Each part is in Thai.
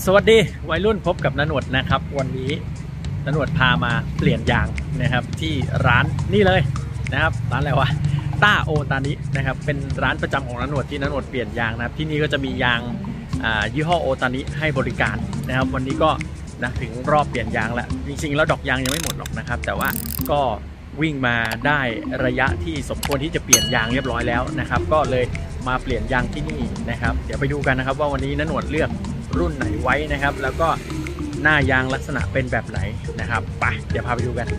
สวัสดีวัยรุ่นพบกับณหนวดนะครับวันนี้ณหนวดพามาเปลี่ยนยางนะครับที่ร้านนี่เลยนะครับร้านอะไรวะต้าโอตานินะครับเป็นร้านประจำของณหนวดที่ณหนวดเปลี่ยนยางนะครับที่นี่ก็จะมียางยี่ห้อโอตานิให้บริการนะครับวันนี้ก็นะถึงรอบเปลี่ยนยางแล้วจริงๆแล้วดอกยางยังไม่หมดหรอกนะครับแต่ว่าก็วิ่งมาได้ระยะที่สมควรที่จะเปลี่ยนยางเรียบร้อยแล้วนะครับก็เลยมาเปลี่ยนยางที่นี่นะครับเดี๋ยวไปดูกันนะครับว่าวันนี้ณหนวดเลือกรุ่นไหนไว้นะครับแล้วก็หน้ายางลักษณะเป็นแบบไหนนะครับไปเดี๋ยวพาไปดูกัน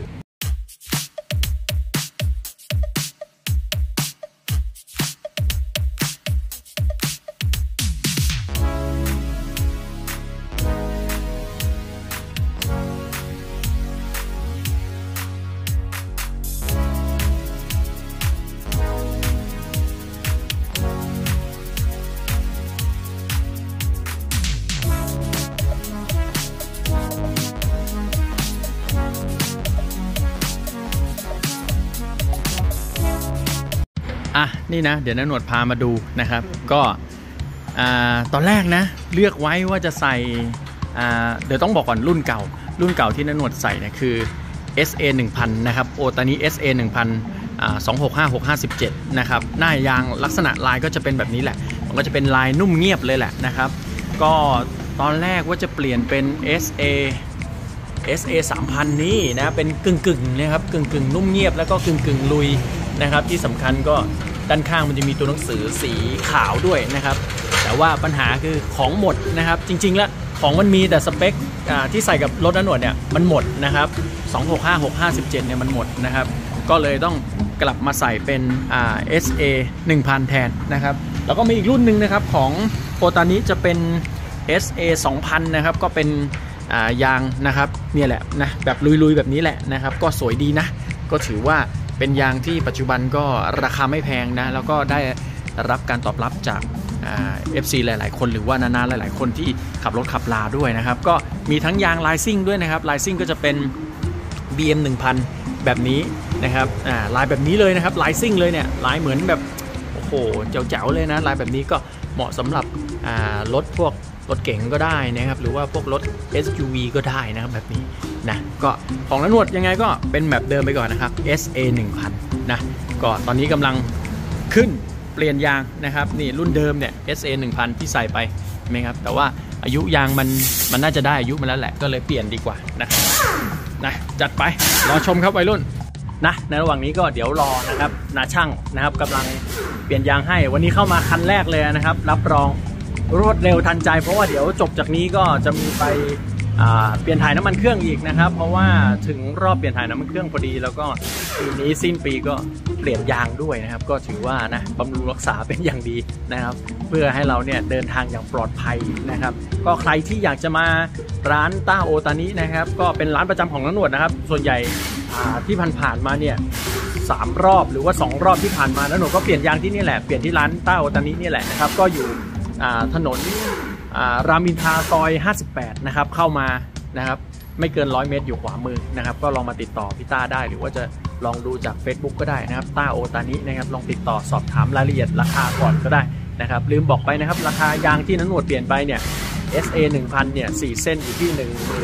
นี่นะเดี๋ยวณหนวดพามาดูนะครับก็ตอนแรกนะเลือกไว้ว่าจะใส่เดี๋ยวต้องบอกก่อนรุ่นเก่าที่ณหนวดใส่เนี่ยคือ SA 1000นะครับโอตานิ SA 1000 265657นะครับหน้ายางลักษณะลายก็จะเป็นแบบนี้แหละมันก็จะเป็นลายนุ่มเงียบเลยแหละนะครับก็ตอนแรกว่าจะเปลี่ยนเป็น SA 3000นี่นะเป็นกึ่งนะครับกึ่งนุ่มเงียบแล้วก็กึ่งลุยนะครับที่สำคัญก็ด้านข้างมันจะมีตัวหนังสือสีขาวด้วยนะครับแต่ว่าปัญหาคือของหมดนะครับจริงๆแล้วของมันมีแต่สเปคที่ใส่กับรถณหนวดเนี่ยมันหมดนะครับ265657เนี่ยมันหมดนะครับก็เลยต้องกลับมาใส่เป็นSA 1000แทนนะครับแล้วก็มีอีกรุ่นหนึ่งนะครับของโอตานิจะเป็น SA 2000นะครับก็เป็นยางนะครับเนี่ยแหละนะแบบลุยๆแบบนี้แหละนะครับก็สวยดีนะก็ถือว่าเป็นยางที่ปัจจุบันก็ราคาไม่แพงนะแล้วก็ได้รับการตอบรับจากFC หลายๆคนหรือว่านานาหลายๆคนที่ขับรถขับลาด้วยนะครับก็มีทั้งยางลายซิ่งด้วยนะครับลายซิ่งก็จะเป็น BM 1000แบบนี้นะครับลายแบบนี้เลยนะครับลายซิ่งเลยเนี่ยลายเหมือนแบบโอ้โหเจ๋วๆเลยนะลายแบบนี้ก็เหมาะสำหรับรถพวกรถเก๋งก็ได้นะครับหรือว่าพวกรถ SUV ก็ได้นะครับแบบนี้นะก็ของณหนวดยังไงก็เป็นแบบเดิมไปก่อนนะครับ SA 1000นะก็ตอนนี้กำลังขึ้นเปลี่ยนยางนะครับนี่รุ่นเดิมเนี่ย SA 1000ที่ใส่ไปไหมครับแต่ว่าอายุยางมันน่าจะได้อายุมาแล้วแหละก็เลยเปลี่ยนดีกว่านะจัดไปรอชมครับวัยรุ่นนะในระหว่างนี้ก็เดี๋ยวรอนะครับนาช่างนะครับกำลังเปลี่ยนยางให้วันนี้เข้ามาคันแรกเลยนะครับรับรองรวดเร็วทันใจเพราะว่าเดี๋ยวจบจากนี้ก็จะมีไปเปลี่ยนถ่ายน้ำมันเครื่องอีกนะครับเพราะว่าถึงรอบเปลี่ยนถ่ายน้ำมันเครื่องพอดีแล้วก็ปีนี้สิ้นปีก็เปลี่ยนยางด้วยนะครับก็ถือว่านะบำรุงรักษาเป็นอย่างดีนะครับเพื่อให้เราเนี่ยเดินทางอย่างปลอดภัยนะครับก็ใครที่อยากจะมาร้านต้าโอตานินะครับก็เป็นร้านประจำของณหนวดนะครับส่วนใหญ่ที่ผ่านมาเนี่ย3 รอบหรือว่า2 รอบที่ผ่านมาณหนวดก็เปลี่ยนยางที่นี่แหละเปลี่ยนที่ร้านต้าโอตานินี่แหละนะครับก็อยู่ถนนรามอินทราซอย58นะครับเข้ามานะครับไม่เกิน100 เมตรอยู่ขวามือนะครับก็ลองมาติดต่อพี่ต้าได้หรือว่าจะลองดูจาก Facebook ก็ได้นะครับต้าโอตานินะครับลองติดต่อสอบถามรายละเอียดราคาก่อนก็ได้นะครับลืมบอกไปนะครับราคายางที่ณหนวดเปลี่ยนไปเนี่ย SA 1000เนี่ย4เส้นอยู่ที่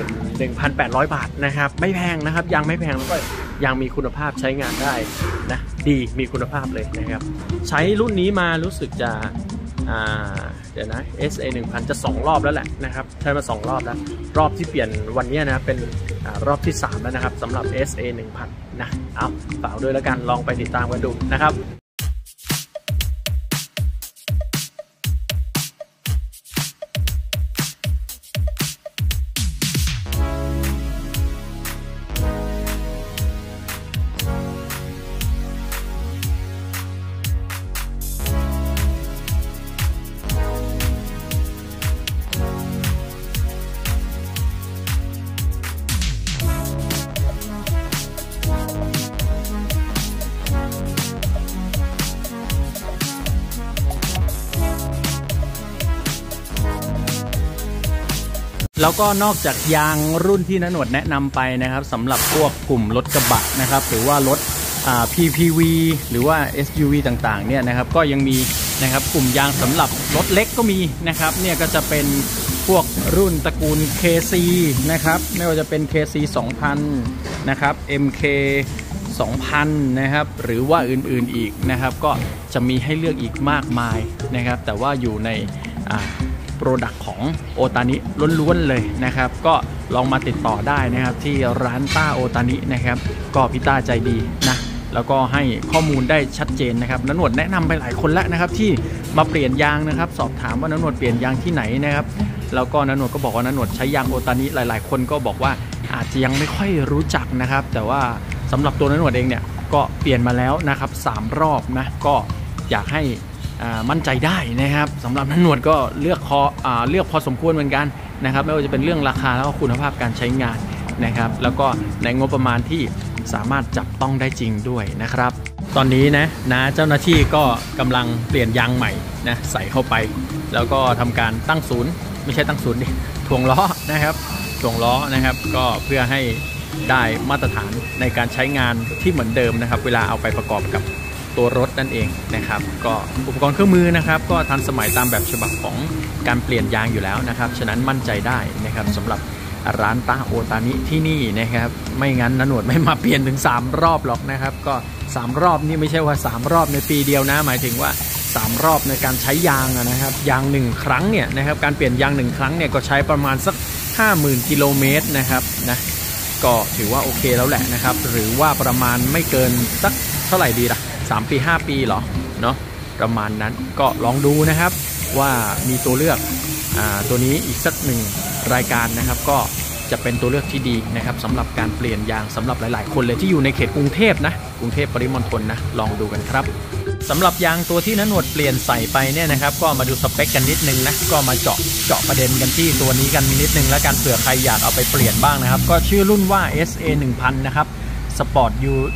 11,800 บาทนะครับไม่แพงนะครับยางไม่แพงแล้วก็ยางมีคุณภาพใช้งานได้นะดีมีคุณภาพเลยนะครับใช้รุ่นนี้มารู้สึกจะเดี๋ยวนะ SA 1000จะ2 รอบแล้วแหละนะครับใช้มา2 รอบแล้วรอบที่เปลี่ยนวันนี้นะเป็นรอบที่3แล้วนะครับสำหรับ SA 1000นะเอาฝากด้วยแล้วกันลองไปติดตามกันดูนะครับแล้วก็นอกจากยางรุ่นที่ณหนวดแนะนำไปนะครับสำหรับพวกกลุ่มรถกระบะนะครับหรือว่ารถPPV หรือว่า SUV ต่างๆเนี่ยนะครับก็ยังมีนะครับกลุ่มยางสำหรับรถเล็กก็มีนะครับเนี่ยก็จะเป็นพวกรุ่นตระกูล KC นะครับไม่ว่าจะเป็น KC 2000นะครับ MK 2000นะครับหรือว่าอื่นๆอีกนะครับก็จะมีให้เลือกอีกมากมายนะครับแต่ว่าอยู่ในโปรดักต์ของโอตานิล้วนๆเลยนะครับก็ลองมาติดต่อได้นะครับที่ร้านต้าโอตานินะครับก็พี่ต้าใจดีนะแล้วก็ให้ข้อมูลได้ชัดเจนนะครับน้าหนวดแนะนำไปหลายคนแล้วนะครับที่มาเปลี่ยนยางนะครับสอบถามว่าน้าหนวดเปลี่ยนยางที่ไหนนะครับแล้วก็น้าหนวดก็บอกว่าน้าหนวดใช้ยางโอตานิหลายๆคนก็บอกว่าอาจจะยังไม่ค่อยรู้จักนะครับแต่ว่าสำหรับตัวน้าหนวดเองเนี่ยก็เปลี่ยนมาแล้วนะครับ3 รอบนะก็อยากให้มั่นใจได้นะครับสำหรับน้าหนวดก็เลือกพอสมควรเหมือนกันนะครับไม่ว่าจะเป็นเรื่องราคาแล้วก็คุณภาพการใช้งานนะครับแล้วก็ในงบประมาณที่สามารถจับต้องได้จริงด้วยนะครับตอนนี้นะเจ้าหน้าที่ก็กำลังเปลี่ยนยางใหม่นะใส่เข้าไปแล้วก็ทำการตั้งศูนย์ไม่ใช่ตั้งศูนย์ดิถ่วงล้อนะครับถ่วงล้อนะครับก็เพื่อให้ได้มาตรฐานในการใช้งานที่เหมือนเดิมนะครับเวลาเอาไปประกอบกับตัวรถนั่นเองนะครับก็อุปกรณ์เครื่องมือนะครับก็ทันสมัยตามแบบฉบับของการเปลี่ยนยางอยู่แล้วนะครับฉะนั้นมั่นใจได้นะครับสำหรับร้านต้าโอตานิที่นี่นะครับไม่งั้นน้าหนวดไม่มาเปลี่ยนถึง3 รอบหรอกนะครับก็3 รอบนี่ไม่ใช่ว่า3 รอบในปีเดียวนะหมายถึงว่า3 รอบในการใช้ยางนะครับยาง1 ครั้งเนี่ยนะครับการเปลี่ยนยาง1 ครั้งเนี่ยก็ใช้ประมาณสัก 50,000 กิโลเมตรนะครับนะก็ถือว่าโอเคแล้วแหละนะครับหรือว่าประมาณไม่เกินสักเท่าไหร่ดีล่ะ3 ปี 5 ปีหรอเนาะประมาณนั้นก็ลองดูนะครับว่ามีตัวเลือกตัวนี้อีกสัก1 รายการนะครับก็จะเป็นตัวเลือกที่ดีนะครับสำหรับการเปลี่ยนยางสำหรับหลายๆคนเลยที่อยู่ในเขตกรุงเทพนะกรุงเทพปริมณฑลนะลองดูกันครับสำหรับยางตัวที่น้าหนวดเปลี่ยนใส่ไปเนี่ยนะครับก็มาดูสเปคกันนิดนึงนะก็มาเจาะประเด็นกันที่ตัวนี้กันนิดนึงแล้วกันเผื่อใครอยากเอาไปเปลี่ยนบ้างนะครับก็ชื่อรุ่นว่า SA 1000นะครับ Sport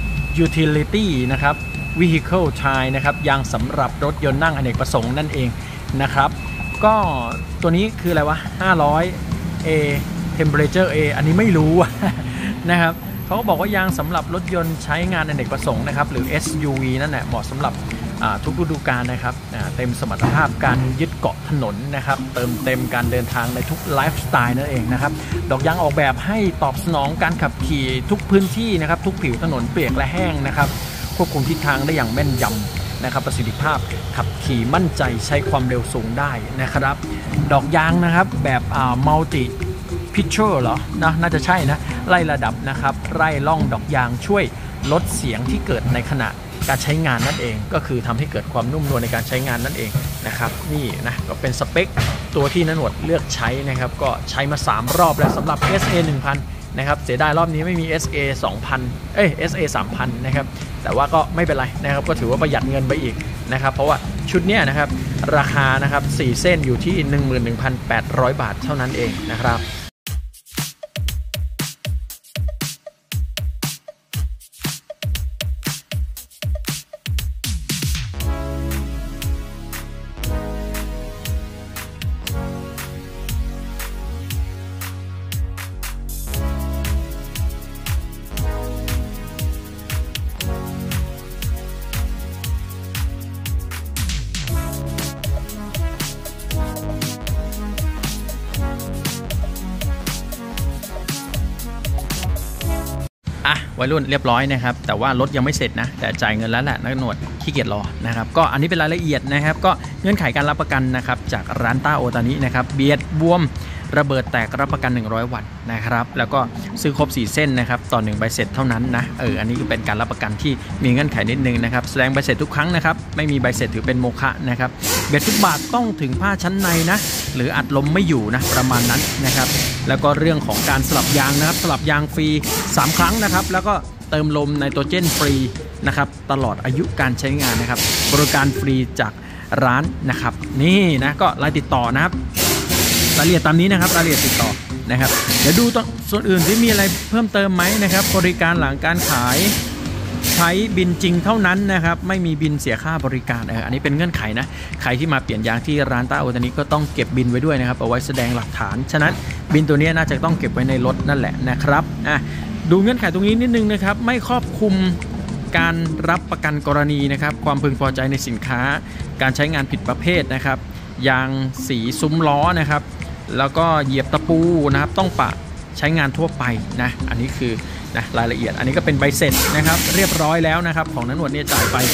Utility นะครับ Vehicle Tire นะครับยางสำหรับรถยนต์นั่งอเนกประสงค์นั่นเองนะครับก็ตัวนี้คืออะไรวะ500 A Temperature A อันนี้ไม่รู้นะครับเขาก็บอกว่ายางสำหรับรถยนต์ใช้งานอเนกประสงค์นะครับหรือ SUV นั่นแหละเหมาะสำหรับทุกฤดูกาลนะครับเต็มสมรรถภาพการยึดเกาะถนนนะครับเติมเต็มการเดินทางในทุกไลฟ์สไตล์นั่นเองนะครับดอกยางออกแบบให้ตอบสนองการขับขี่ทุกพื้นที่นะครับทุกผิวถนนเปียกและแห้งนะครับควบคุมทิศทางได้อย่างแม่นยำนะครับประสิทธิภาพขับขี่มั่นใจใช้ความเร็วสูงได้นะครับดอกยางนะครับแบบมัลติพิชเชอร์เหรอน่าจะใช่นะไล่ระดับนะครับไล่ล่องดอกยางช่วยลดเสียงที่เกิดในขณะการใช้งานนั่นเองก็คือทำให้เกิดความนุ่มนวลในการใช้งานนั่นเองนะครับนี่นะก็เป็นสเปคตัวที่น้าหนวดเลือกใช้นะครับก็ใช้มา3 รอบแล้วสำหรับ SA 1000นะครับเสียดายรอบนี้ไม่มี SA 2000SA 3000นะครับแต่ว่าก็ไม่เป็นไรนะครับก็ถือว่าประหยัดเงินไปอีกนะครับเพราะว่าชุดเนี้ยนะครับราคานะครับ4 เส้นอยู่ที่ 11,800 บาทเท่านั้นเองนะครับวัยรุ่นเรียบร้อยนะครับแต่ว่ารถยังไม่เสร็จนะแต่จ่ายเงินแล้วแหละนักหนวดขี้เกียจรอนะครับก็อันนี้เป็นรายละเอียดนะครับก็เงื่อนไขการรับประกันนะครับจากร้านต้าโอตานินะครับเบียดบวมระเบิดแตกรับประกัน100 วันนะครับแล้วก็ซื้อครบ4 เส้นนะครับต่อ1 ใบเสร็จเท่านั้นนะอันนี้ก็เป็นการรับประกันที่มีเงื่อนไขนิดนึงนะครับแสดงใบเสร็จทุกครั้งนะครับไม่มีใบเสร็จถือเป็นโมฆะนะครับเบ็ดฟุตบาทต้องถึงผ้าชั้นในนะหรืออัดลมไม่อยู่นะประมาณนั้นนะครับแล้วก็เรื่องของการสลับยางนะครับสลับยางฟรี3 ครั้งนะครับแล้วก็เติมลมไนโตรเจนฟรีนะครับตลอดอายุการใช้งานนะครับบริการฟรีจากร้านนะครับนี่นะก็รายติดต่อนะครับรายละเอียดตามนี้นะครับรายละเอียดติดต่อนะครับเดี๋ยวดูส่วนอื่นที่มีอะไรเพิ่มเติมไหมนะครับบริการหลังการขายใช้บินจริงเท่านั้นนะครับไม่มีบินเสียค่าบริการอันนี้เป็นเงื่อนไขนะใครที่มาเปลี่ยนยางที่ร้านต้าโอตานิก็ต้องเก็บบินไว้ด้วยนะครับเอาไว้แสดงหลักฐานฉะนั้นบินตัวนี้น่าจะต้องเก็บไว้ในรถนั่นแหละนะครับดูเงื่อนไขตรงนี้นิดนึงนะครับไม่ครอบคลุมการรับประกันกรณีนะครับความพึงพอใจในสินค้าการใช้งานผิดประเภทนะครับยางสีซุ้มล้อนะครับแล้วก็เหยียบตะปูนะครับต้องปะใช้งานทั่วไปนะอันนี้คือนะรายละเอียดอันนี้ก็เป็นใบเสร็จนะครับเรียบร้อยแล้วนะครับของนันหนวดเนี่ยจ่ายไป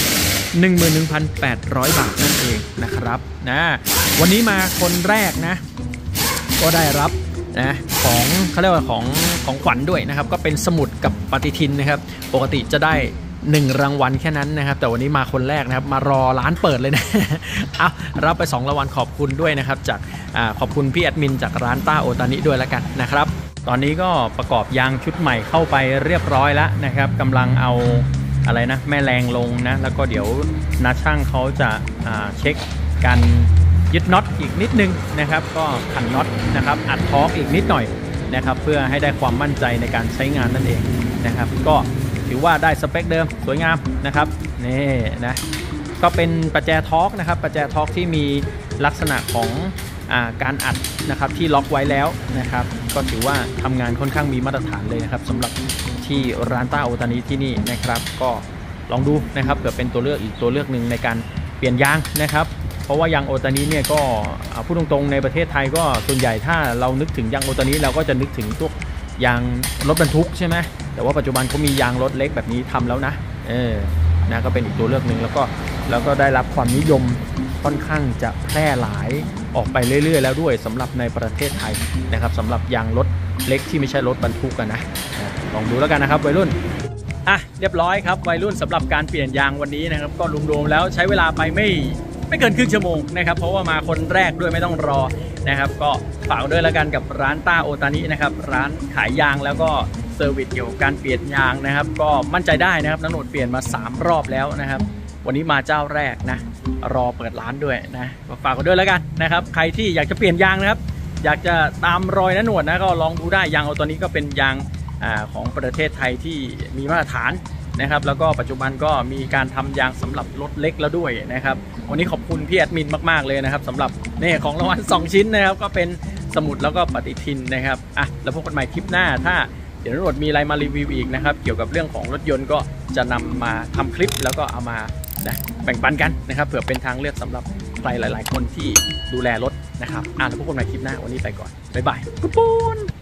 11,800 บาทนั่นเองนะครับนะวันนี้มาคนแรกนะก็ได้รับนะของเขาเรียกว่าของขวัญด้วยนะครับก็เป็นสมุดกับปฏิทินนะครับปกติจะได้1รางวัลแค่นั้นนะครับแต่วันนี้มาคนแรกนะครับมารอร้านเปิดเลยนะ เอารับไป2รางวัลขอบคุณด้วยนะครับจากขอบคุณพี่แอดมินจากร้านต้าโอตานิด้วยแล้วกันนะครับตอนนี้ก็ประกอบยางชุดใหม่เข้าไปเรียบร้อยแล้วนะครับกำลังเอาอะไรนะแม่แรงลงนะแล้วก็เดี๋ยวนาช่างเขาจะเช็คการยึดน็อตอีกนิดนึงนะครับก็ขันน็อตนะครับอัดทอร์กอีกนิดหน่อยนะครับเพื่อให้ได้ความมั่นใจในการใช้งานนั่นเองนะครับก็ถือว่าได้สเปคเดิมสวยงามนะครับนี่นะก็เป็นประแจทอร์กนะครับประแจทอร์กที่มีลักษณะของการอัดนะครับที่ล็อกไว้แล้วนะครับก็ถือว่าทำงานค่อนข้างมีมาตรฐานเลยนะครับสำหรับที่ร้านต้าโอตานิที่นี่นะครับก็ลองดูนะครับเผื่อเป็นตัวเลือกอีกตัวเลือกหนึ่งในการเปลี่ยนยางนะครับเพราะว่ายางโอตานิเนี่ยก็พูดตรงๆในประเทศไทยก็ส่วนใหญ่ถ้าเรานึกถึงยางโอตานิเราก็จะนึกถึงพวกยางรถบรรทุกใช่ไหมแต่ว่าปัจจุบันเขามียางรถเล็กแบบนี้ทำแล้วนะนะก็เป็นอีกตัวเลือกหนึ่งแล้วก็ได้รับความนิยมค่อนข้างจะแพร่หลายออกไปเรื่อยๆแล้วด้วยสำหรับในประเทศไทยนะครับสำหรับยางรถเล็กที่ไม่ใช่รถบรรทุกกันนะลองดูแล้วกันนะครับวัยรุ่นเรียบร้อยครับวัยรุ่นสำหรับการเปลี่ยนยางวันนี้นะครับก็รวมๆแล้วใช้เวลาไปไม่เกินครึ่งชั่วโมงนะครับเพราะว่ามาคนแรกด้วยไม่ต้องรอนะครับก็ฝากด้วยแล้วกันกับร้านต้าโอตานินะครับร้านขายยางแล้วก็เซอร์วิสเกี่ยวกับการเปลี่ยนยางนะครับก็มั่นใจได้นะครับนันโหนดเปลี่ยนมา3รอบแล้วนะครับวันนี้มาเจ้าแรกนะรอเปิดร้านด้วยนะฝากกันด้วยแล้วกันนะครับใครที่อยากจะเปลี่ยนยางนะครับอยากจะตามรอยนันโหนดนะก็ลองดูได้ยางโอตานิก็เป็นยางของประเทศไทยที่มีมาตรฐานนะครับแล้วก็ปัจจุบันก็มีการทำยางสำหรับรถเล็กแล้วด้วยนะครับวันนี้ขอบคุณพี่แอดมินมากๆเลยนะครับสำหรับนี่ของรางวัล2ชิ้นนะครับก็เป็นสมุดแล้วก็ปฏิทินนะครับแล้วพบกันใหม่คลิปหน้าถ้าเดี๋ยวนันโหนดมีอะไรมารีวิวอีกนะครับเกี่ยวกับเรื่องของรถยนต์ก็จะนำมาทำคลิปแล้วก็เอามาแบ่งปันกันนะครับเผื่อเป็นทางเลือกสำหรับใครหลายๆคนที่ดูแลรถนะครับแล้วพบกันใหม่คลิปหน้าวันนี้ไปก่อนบ๊ายบายกุ๊ดปูน